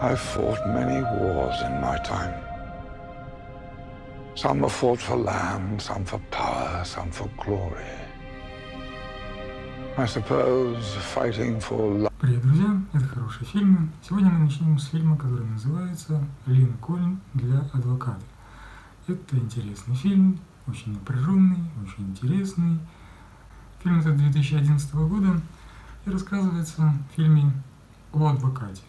I've fought many wars in my time. Some are fought for land, some for power, some for glory. I suppose fighting for love. Привет, друзья! Это хорошие фильмы. Сегодня мы начнем с фильма, который называется «Линкольн для адвоката». Это интересный фильм, очень напряженный, очень интересный. Фильм этот 2011 года и рассказывается в фильме о адвокате.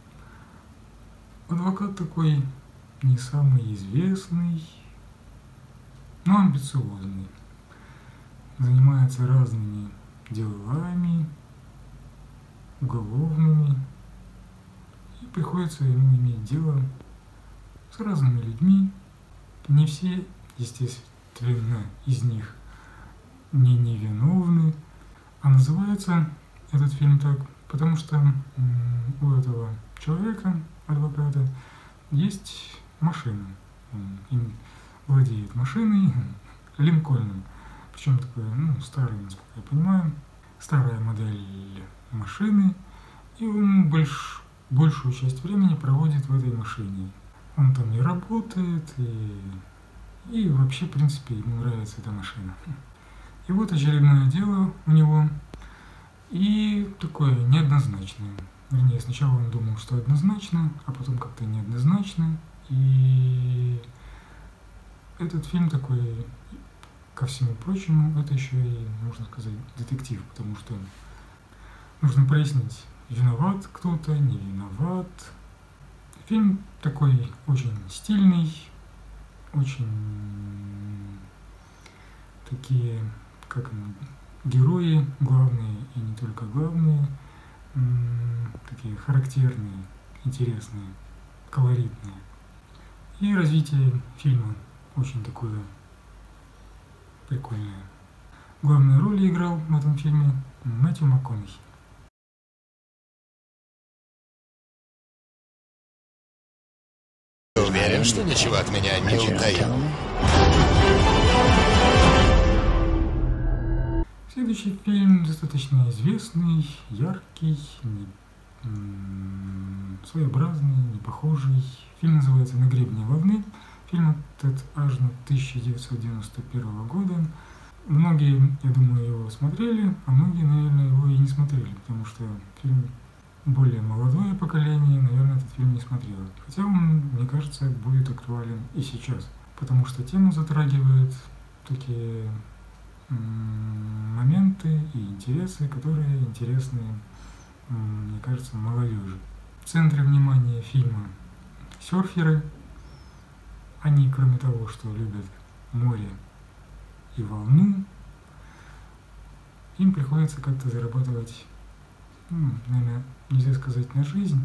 Адвокат такой не самый известный, но амбициозный. Занимается разными делами, уголовными, и приходится ему иметь дело с разными людьми. Не все, естественно, из них не невиновны, а называется этот фильм так, потому что у этого человека, адвоката, есть машина. Он им владеет машиной, Линкольном. Причем такой, старый, насколько я понимаю, старая модель машины, и он большую часть времени проводит в этой машине. Он там и работает, и вообще, в принципе, ему нравится эта машина. И вот очередное дело у него, и такое неоднозначное. Вернее, сначала он думал, что однозначно, а потом как-то неоднозначно. И этот фильм такой, ко всему прочему, это еще и, можно сказать, детектив, потому что нужно прояснить, виноват кто-то, не виноват. Фильм такой очень стильный, очень такие, герои главные и не только главные, такие характерные, интересные, колоритные. И развитие фильма очень такое прикольное. Главную роль играл в этом фильме Мэтью МакКонахи. Уверен, что ничего от меня не утаил. Следующий фильм достаточно известный, яркий, своеобразный, непохожий. Фильм называется «На гребне волны». Фильм этот аж 1991 года. Многие, я думаю, его смотрели, а многие, наверное, его и не смотрели, потому что фильм более молодое поколение, наверное, этот фильм не смотрело. Хотя он, мне кажется, будет актуален и сейчас, потому что тему затрагивает такие моменты и интересы, которые интересны, мне кажется, молодежи. В центре внимания фильма серферы. Они, кроме того, что любят море и волну, им приходится как-то зарабатывать, наверное, нельзя сказать на жизнь,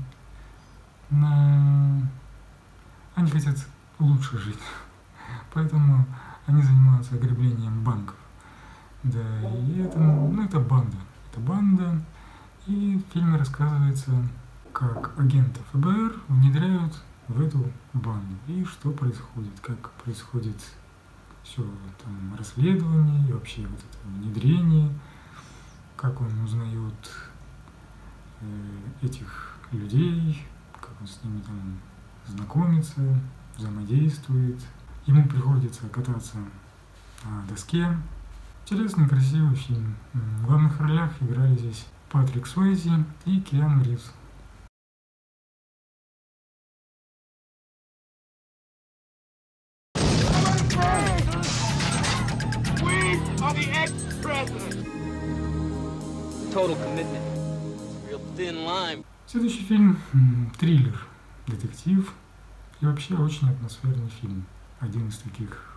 они хотят лучше жить, поэтому они занимаются ограблением банков. Да, и это банда, и в фильме рассказывается, как агенты ФБР внедряют в эту банду, и что происходит, как происходит все там расследование и вообще вот это внедрение, как он узнает этих людей, как он с ними там знакомится, взаимодействует. Ему приходится кататься на доске. Интересный, красивый фильм. В главных ролях играли здесь Патрик Суэйзи и Киану Ривз. Следующий фильм – триллер, детектив и вообще очень атмосферный фильм. Один из таких.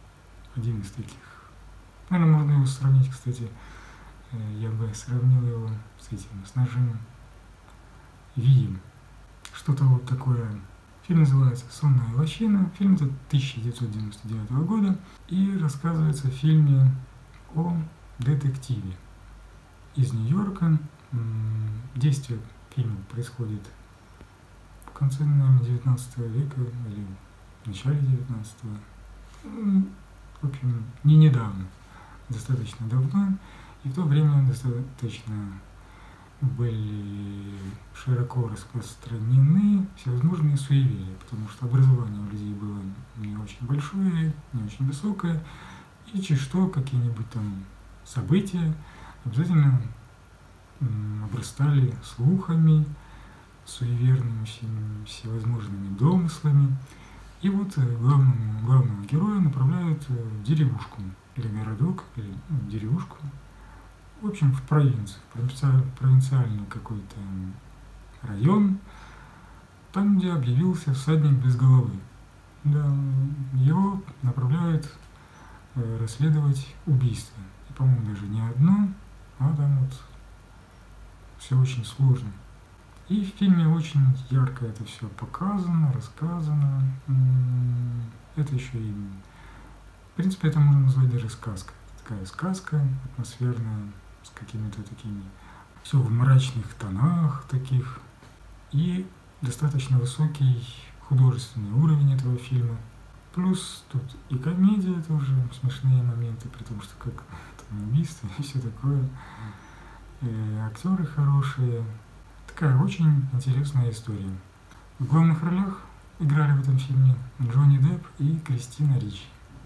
Наверное, можно его сравнить, кстати, я бы сравнил его с нашим Вием. Что-то вот такое. Фильм называется «Сонная лощина». Фильм это 1999 года. И рассказывается в фильме о детективе из Нью-Йорка. Действие фильма происходит в конце, наверное, 19 века или в начале 19-го. В общем, не недавно, достаточно давно. И в то время достаточно были широко распространены всевозможные суеверия, потому что образование у людей было не очень большое, не очень высокое, и чуть что, какие-нибудь там события обязательно обрастали слухами, суеверными всевозможными домыслами. И вот главного героя направляют в деревушку, или городок, или деревушку, в общем, в провинцию, в провинциальный какой-то район, там, где объявился всадник без головы. Да, его направляют расследовать убийство. И, по-моему, даже не одно, а там вот все очень сложно. И в фильме очень ярко это все показано, рассказано. Это еще и... В принципе, это можно назвать даже сказка. Такая сказка атмосферная, с какими-то такими... Все в мрачных тонах таких. И достаточно высокий художественный уровень этого фильма. Плюс тут и комедия тоже, смешные моменты, при том, что как там убийство и все такое. И актеры хорошие. Такая очень интересная история. В главных ролях играли в этом фильме Джонни Депп и Кристина Ричи.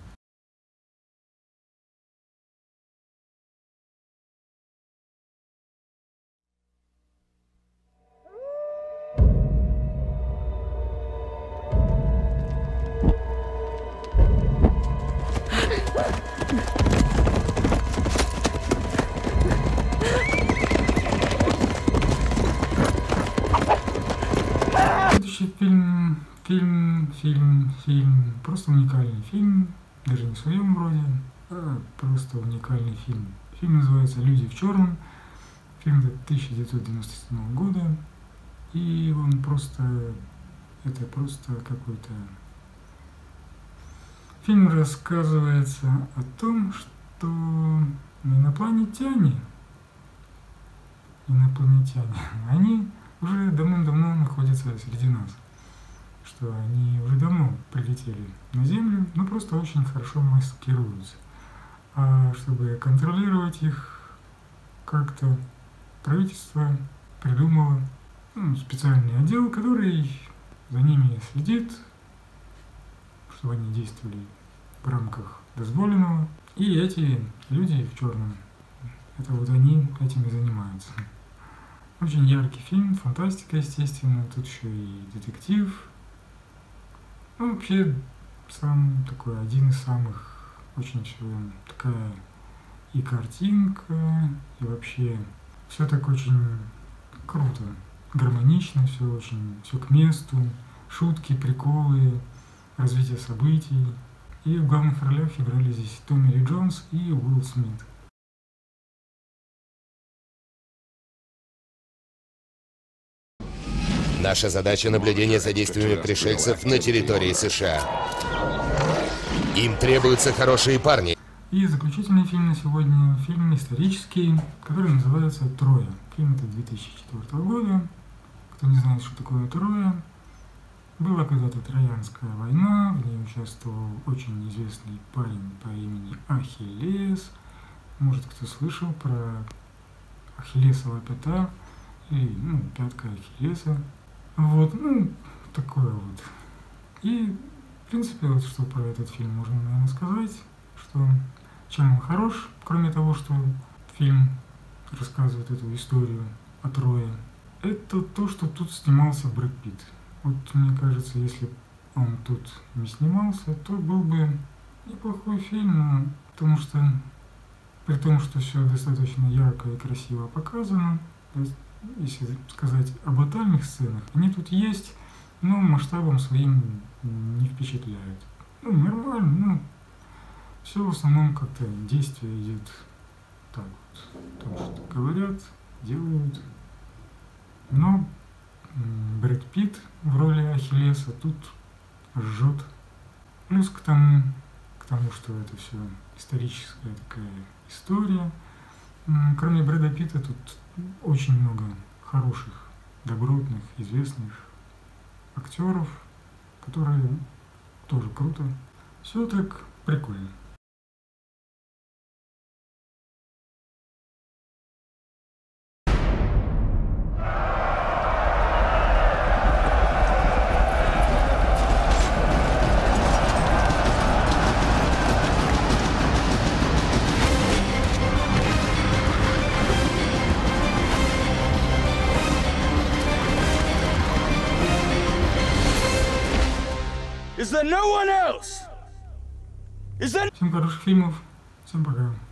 Следующий фильм, просто уникальный фильм, даже не в своем роде, а просто уникальный фильм. Фильм называется «Люди в черном», фильм 1997 года, и он это просто какой-то... Фильм рассказывается о том, что инопланетяне, они уже давным-давно находятся среди нас, что они уже давно прилетели на Землю, но просто очень хорошо маскируются. А чтобы контролировать их как-то, правительство придумало специальный отдел, который за ними следит, чтобы они действовали в рамках дозволенного. И эти люди в черном, это вот они этим и занимаются. Очень яркий фильм, фантастика, естественно, тут еще и детектив. Ну, вообще, сам такой, один из самых, очень все такая и картинка, и вообще все так очень круто, гармонично, все к месту, шутки, приколы, развитие событий. И в главных ролях играли здесь Томми Ли Джонс и Уилл Смит. Наша задача — наблюдение за действиями пришельцев на территории США. Им требуются хорошие парни. И заключительный фильм на сегодня, фильм исторический, который называется «Троя». Фильм это 2004 года. Кто не знает, что такое Троя, была когда-то Троянская война, в ней участвовал очень известный парень по имени Ахиллес. Может, кто слышал про Ахиллесова пята, или, пятка Ахиллеса. Вот, такое вот. И, в принципе, вот что про этот фильм можно, наверное, сказать, что чем он хорош, кроме того, что фильм рассказывает эту историю о Трое, это то, что тут снимался Брэд Питт. Вот мне кажется, если он тут не снимался, то был бы неплохой фильм, потому что при том, что все достаточно ярко и красиво показано, то есть, если сказать об батальных сценах, они тут есть, но масштабом своим не впечатляют. Нормально, все в основном как-то действие идет так вот, потому что говорят, делают. Но Брэд Питт в роли Ахиллеса тут жжет. Плюс к тому, что это все историческая такая история. Кроме Брэда Питта тут очень много хороших, добротных, известных актеров, которые тоже круто. Все так прикольно. Всем хороших фильмов. Всем пока.